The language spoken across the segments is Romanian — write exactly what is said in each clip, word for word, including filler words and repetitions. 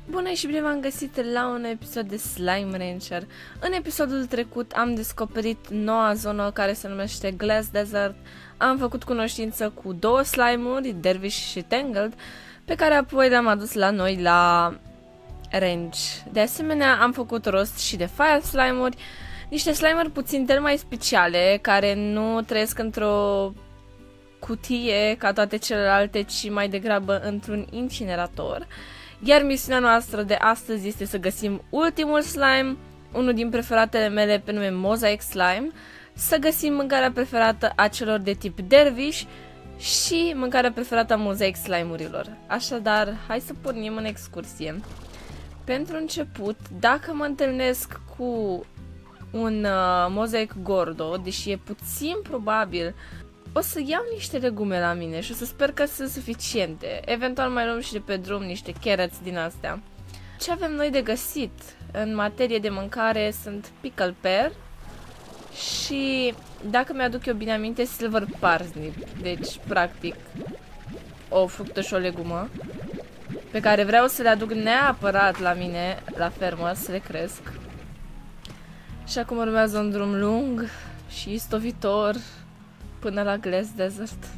Bună și bine v-am găsit la un episod de Slime Rancher. În episodul trecut am descoperit noua zonă care se numește Glass Desert. Am făcut cunoștință cu două slime-uri, Dervish și Tangled, pe care apoi le-am adus la noi la range. De asemenea, am făcut rost și de Fire Slime-uri, niște slime-uri puțin mai speciale, care nu trăiesc într-o cutie ca toate celelalte, ci mai degrabă într-un incinerator. Iar misiunea noastră de astăzi este să găsim ultimul slime, unul din preferatele mele pe nume Mosaic Slime, să găsim mâncarea preferată a celor de tip Dervish și mâncarea preferată a Mosaic Slime-urilor. Așadar, hai să pornim în excursie. Pentru început, dacă mă întâlnesc cu un uh, Mosaic Gordo, deși e puțin probabil, o să iau niște legume la mine și o să sper că sunt suficiente. Eventual mai luăm și de pe drum niște carrots din astea. Ce avem noi de găsit în materie de mâncare sunt pickle pear și, dacă mi-aduc eu bine aminte, silver parsnip. Deci, practic, o fructă și o legumă pe care vreau să le aduc neapărat la mine, la fermă, să le cresc. Și acum urmează un drum lung și istovitor până la Glass Desert.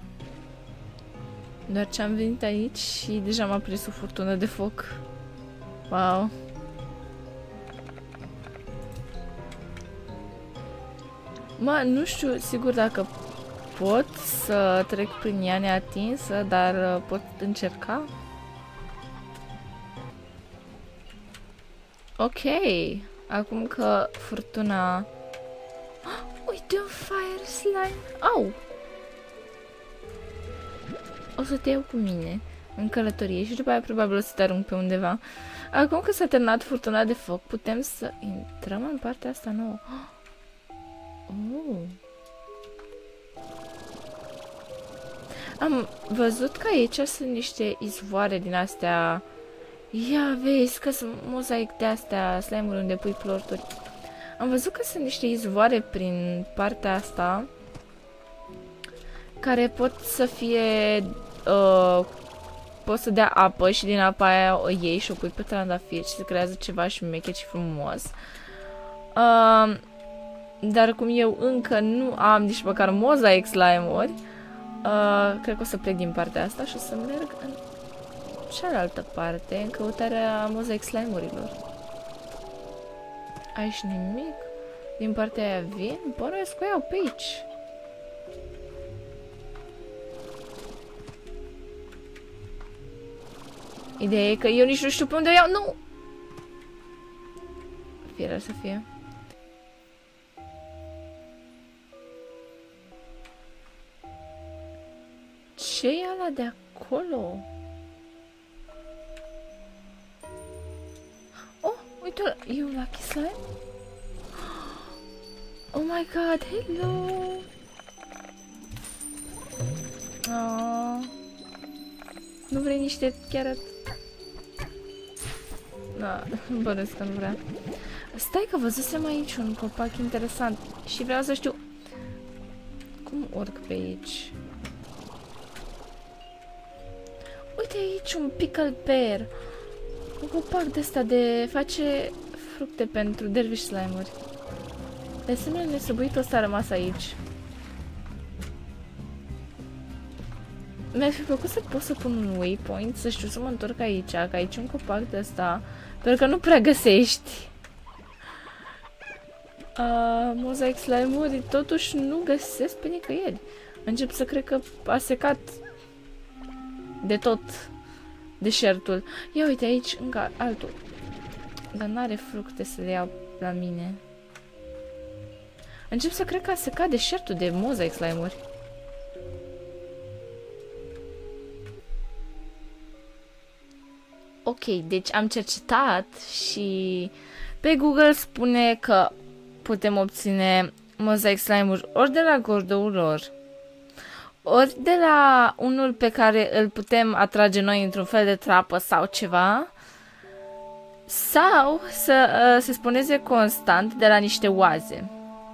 Doar ce am venit aici și deja m-a prins o furtună de foc. Wow. Mă, nu știu sigur dacă pot să trec prin ea neatinsă, dar pot încerca. Ok. Acum că furtuna... Uite un fire slime! Au! O să te iau cu mine în călătorie și după aia probabil o să te arunc pe undeva. Acum că s-a terminat furtuna de foc, putem să intrăm în partea asta nouă. Oh. Am văzut că aici sunt niște izvoare din astea. Ia vezi că sunt mozaic de astea, slime-uri unde pui plorturi. Am văzut că sunt niște izvoare prin partea asta care pot să fie uh, pot să dea apă și din apa aia o iei și o pui pe trandafir și se creează ceva șmecher și frumos. Uh, dar cum eu încă nu am nici măcar mosaic slime-uri, uh, cred că o să plec din partea asta și o să merg în cealaltă parte în căutarea mosaic slime-urilor. Aici nimic. Din partea aia vin? Bănuiesc că o iau pe aici. Ideea e că eu nici nu știu pe unde o iau. Nu! Fie să fie. Ce e ăla de acolo? Oh, uite, e un lucky slime? Oh my god, hello! Oh. Nu vrei niște carrot? Da, bănesc că nu vrea. Stai că văzusem aici un copac interesant și vreau să știu cum urc pe aici. Uite aici un pickle pear. Un copac de ăsta de face fructe pentru Dervish slime-uri. De asemenea, nesăbuitul ăsta a rămas aici. Mi-ar fi plăcut să pot să pun un waypoint, să știu să mă întorc aici, că aici un copac de ăsta, pentru că nu prea găsești. Uh, mosaic slime-uri totuși nu găsesc pe nicăieri. Încep să cred că a secat de tot deșertul. Ia uite aici încă altul. Dar n-are fructe să le iau la mine. Încep să cred că a secat deșertul de mosaic slime-uri. Ok, deci am cercetat și pe Google spune că putem obține mosaic slime-uri ori de la gordoul lor, ori de la unul pe care îl putem atrage noi într-un fel de trapă sau ceva, sau să uh, se spuneze constant de la niște oaze.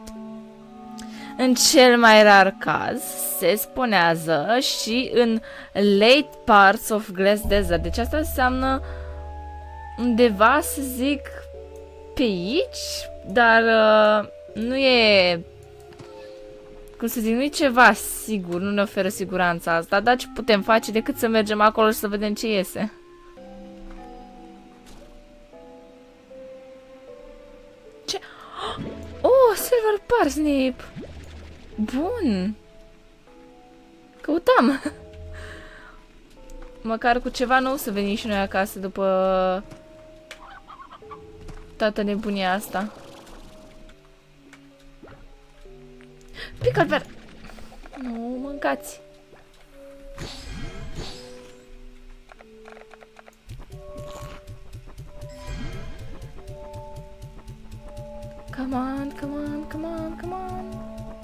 În cel mai rar caz se spunează și în late parts of Glass Desert. Deci asta înseamnă undeva, să zic, pe aici, dar uh, nu e, cum să zic, nu e ceva sigur, nu ne oferă siguranța asta, dar ce putem face decât să mergem acolo și să vedem ce iese. Ce? Oh, Silver Parsnip! Bun! Căutam! Măcar cu ceva nou să venim și noi acasă după toată nebunia asta. Picklebär! Nu, mâncați! Come on, come on, come on, come on!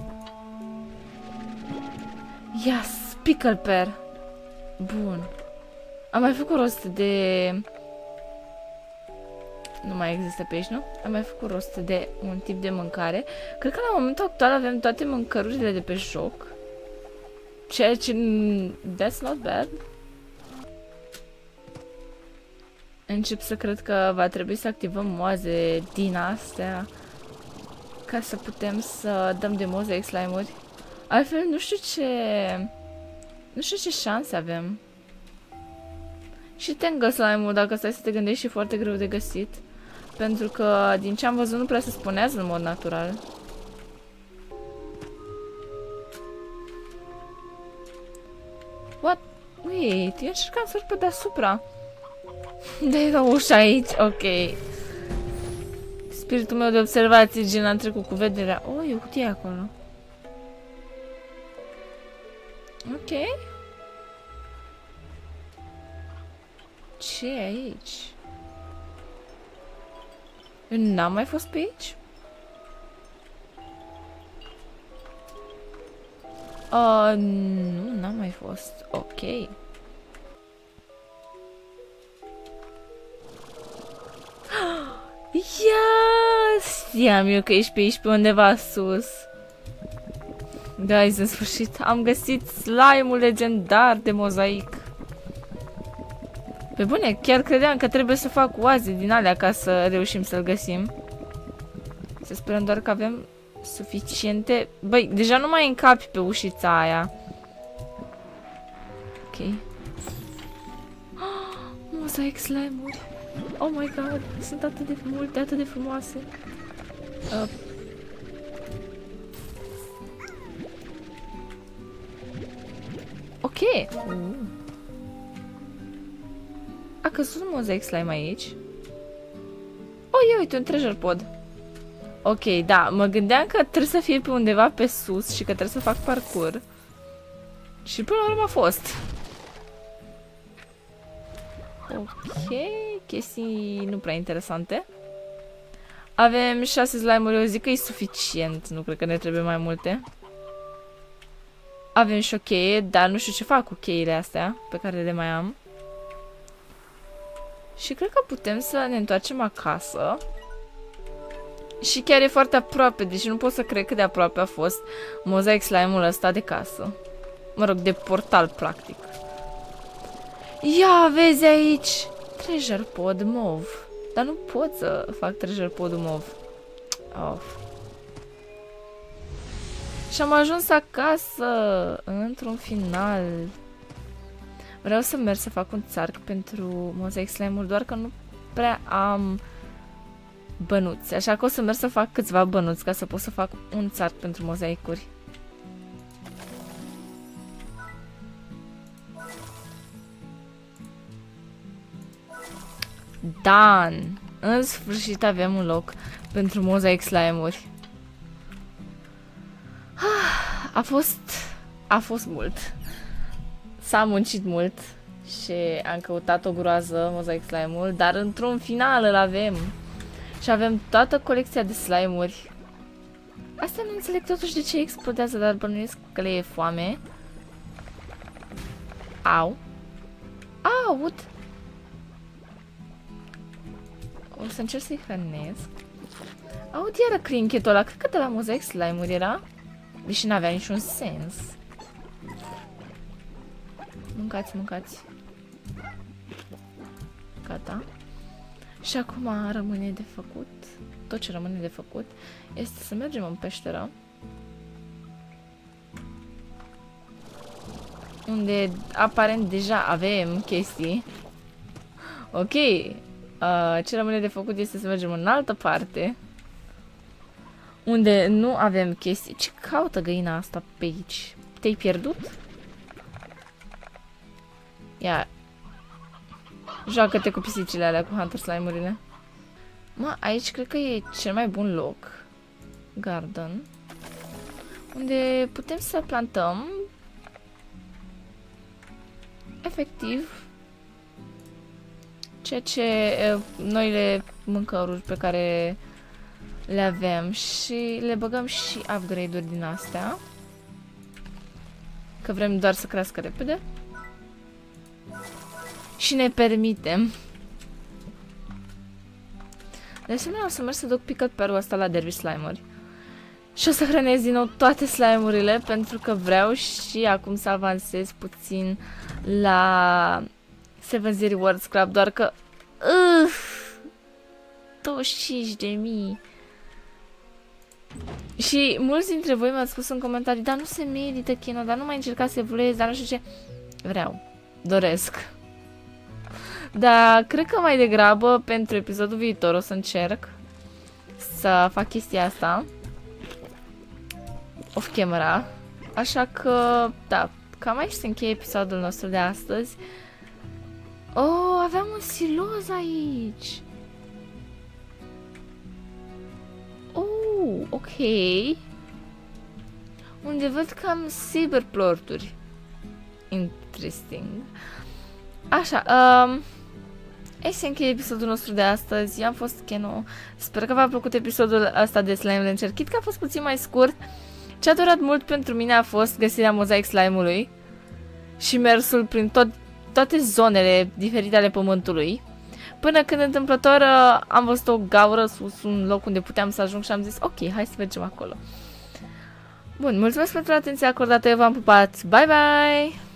Yes! Picklebär! Bun! Am mai făcut rost de... Nu mai există pe aici, nu? Am mai făcut rost de un tip de mâncare. Cred că la momentul actual avem toate mâncărurile de pe joc. Ceea ce... That's not bad. Încep să cred că va trebui să activăm moaze din astea ca să putem să dăm de mosaic slime-uri. Altfel, nu știu ce... Nu știu ce șanse avem. Și Tangle slime-ul, dacă stai să te gândești, e foarte greu de găsit. Pentru că, din ce am văzut, nu prea se spunează în mod natural. What? Wait, eu încercam să urc pe deasupra. De era ușa aici, ok. Spiritul meu de observație, gen, am trecut cu vederea. Oh, e o cutie acolo. Ok. Ce e aici? Eu n-am mai fost pe aici? Uh, nu, n-am mai fost. Ok. Yes! Știam eu că ești pe aici, pe undeva sus. Guys, în sfârșit am găsit slime-ul legendar de mozaic. Pe bune, chiar credeam că trebuie să fac oaze din alea ca să reușim să-l găsim. Să sperăm doar că avem suficiente... Băi, deja nu mai încapi pe ușița aia. Ok. Oh, mozaic slime-uri. Oh my god, sunt atât de multe, atât de frumoase. Uh. Ok. Uh. A căzut un mozaic slime aici. Oh, ia uite, un treasure pod. Ok, da, mă gândeam că trebuie să fie pe undeva pe sus și că trebuie să fac parcurs. Și până la urmă a fost. Ok, chestii nu prea interesante. Avem șase slime-uri, eu zic că e suficient, nu cred că ne trebuie mai multe. Avem și o cheie, dar nu știu ce fac cu cheile astea pe care le mai am. Și cred că putem să ne întoarcem acasă. Și chiar e foarte aproape, deci nu pot să cred cât de aproape a fost mozaic slime-ul ăsta de casă. Mă rog, de portal, practic. Ia, vezi aici! Treasure pod mov. Dar nu pot să fac treasure pod mov. Of. Și am ajuns acasă, într-un final. Vreau să merg să fac un țarc pentru mozaic slime-ul, doar că nu prea am bănuți. Așa că o să merg să fac câțiva bănuți ca să pot să fac un țarc pentru mozaicuri. Dan! În sfârșit avem un loc pentru mozaic slime-uri. A fost... A fost mult. S-a muncit mult și am căutat o groază mozaic slime-ul, dar într-un final îl avem. Și avem toată colecția de slime-uri. Asta nu înțeleg totuși de ce explodează, dar bănuiesc că le e foame. Au. Aud. O să încerc să-i hrănesc. Aud iară crinchetul ăla. Cred că de la mozaic slime-uri era. Deși n-avea niciun sens. Mâncați, mâncați. Gata. Și acum rămâne de făcut, tot ce rămâne de făcut este să mergem în peșteră, unde aparent deja avem chestii. Ok, uh, ce rămâne de făcut este să mergem în altă parte, unde nu avem chestii. Ce caută găina asta pe aici? Te-ai pierdut? Ia, joacă-te cu pisicile alea, cu Hunter Slime-urile. Mă, aici cred că e cel mai bun loc. Garden. Unde putem să plantăm efectiv ceea ce noile mâncăruri pe care le avem și le băgăm și upgrade-uri din astea. Că vrem doar să crească repede. Și ne permitem. De asemenea, o să merg să duc pick-up perul ăsta la Derby Slime-uri. Și o să hrănesc din nou toate slime-urile, pentru că vreau și acum să avansez puțin la Seven Zero Rewards Club, doar că uh, douăzeci și cinci de mii. Și mulți dintre voi mi-ați spus în comentarii, dar nu se merită, Chino, dar nu mai încerca să evoluezi, dar nu știu ce. Vreau. Doresc. Dar cred că mai degrabă pentru episodul viitor o să încerc să fac chestia asta off camera. Așa că, da, cam aici se încheie episodul nostru de astăzi. Oh, aveam un siloz aici. Oh, ok. Unde văd cam cyberplorturi. Interesting. Așa, um, aici se încheie episodul nostru de astăzi. Eu am fost Keno. Sper că v-a plăcut episodul ăsta de Slime Rancher. Chit că a fost puțin mai scurt. Ce a durat mult pentru mine a fost găsirea Mosaic Slime-ului și mersul prin tot, toate zonele diferite ale pământului. Până când întâmplător am văzut o gaură sus, un loc unde puteam să ajung și am zis ok, hai să mergem acolo. Bun, mulțumesc pentru atenția acordată, eu v-am pupat. Bye bye!